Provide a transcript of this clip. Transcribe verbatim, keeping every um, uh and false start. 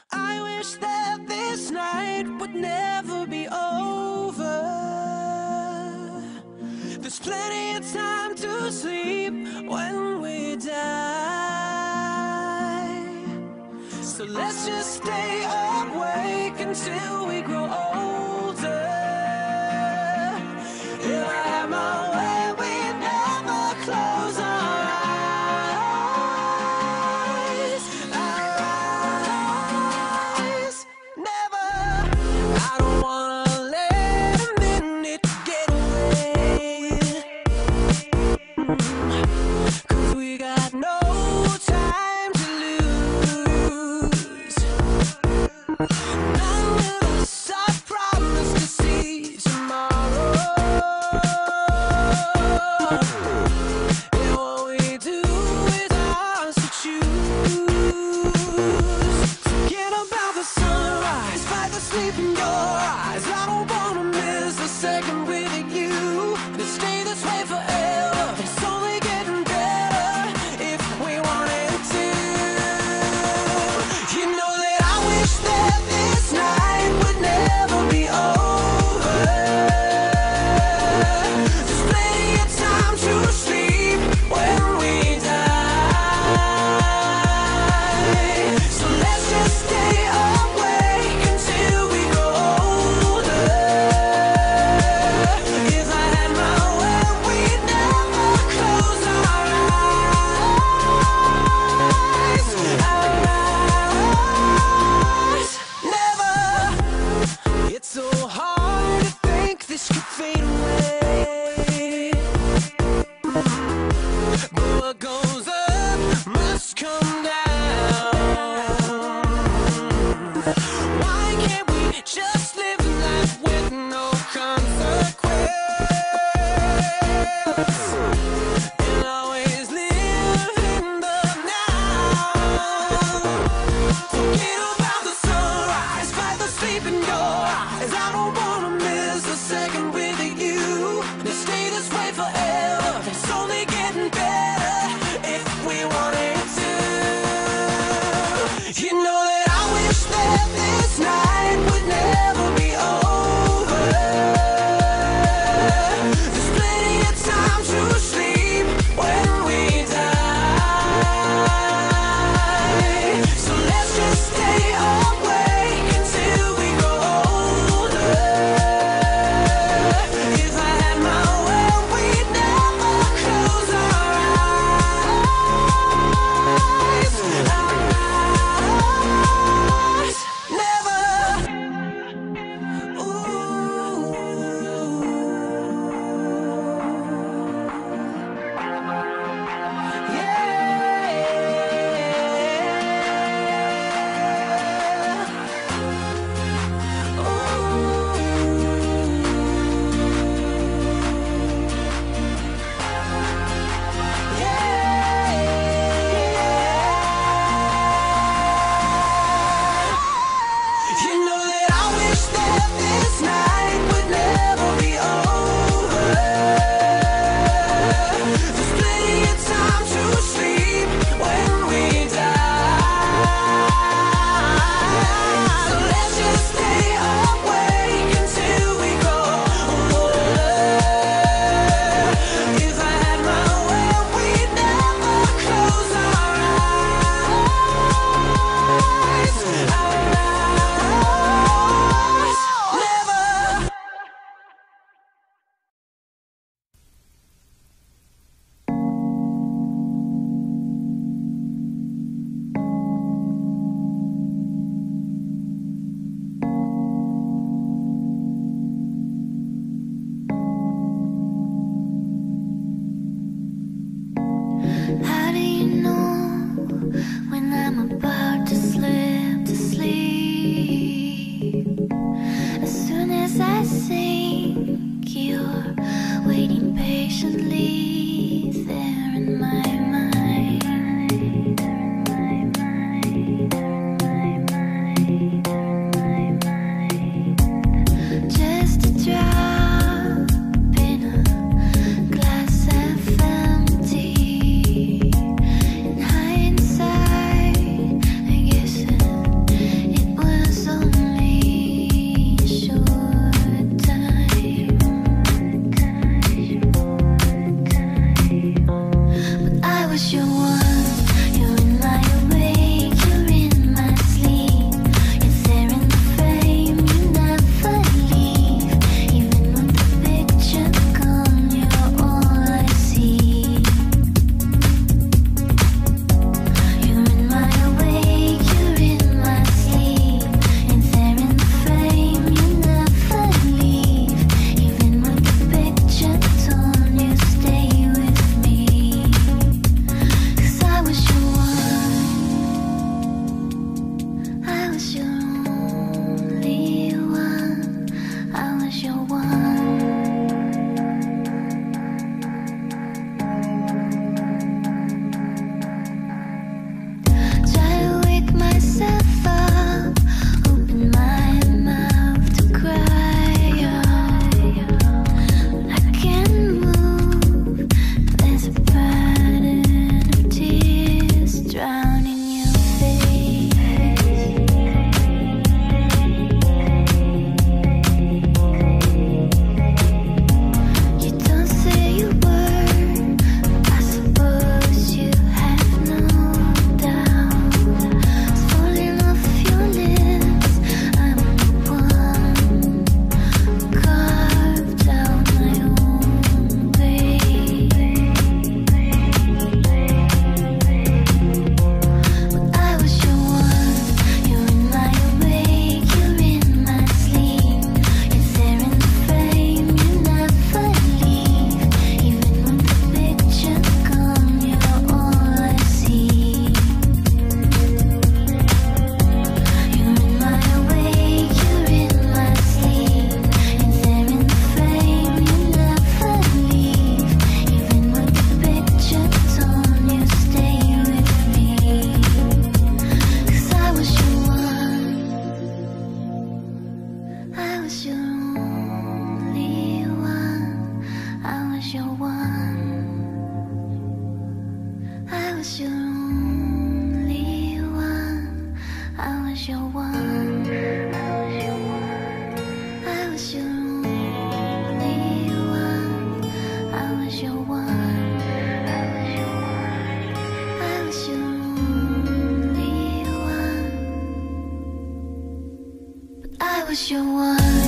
I wish that this night would never be over. There's plenty of time to sleep when we die. So let's just stay awake until we grow older. If I had my way, we'd never close our eyes. Our eyes, never. I don't wanna let a minute get away. Cause we got no time to lose. None of us are promised to see tomorrow. And what we do is ours to choose. Forget about the sunrise, fight the sleep in your eyes. I don't wanna miss a second with you. To stay this way forever, it's only getting better if we wanted to. You know that I wish that this night would never be over. There's plenty of time to sleep when we die. So let's just stay awake until we grow older. If I had my way, we'd never close our eyes. Our eyes, never. It's so hard to think this could fade away. But what goes up must come down. Why can't we just live life with no consequence? And always live in the now. Forget about the sunrise, fight the sleep in your eyes. I don't wanna miss a second with you. To stay this way forever, it's only getting better if we wanted to. You know that I wish that this night would never be over. There's plenty of time to sleep when we die. So let's just stay awake until we grow older. If I had my way, we'd never close our eyes. Our eyes, was your one. I was your only one. I was your one. I was your only one. But I was your one.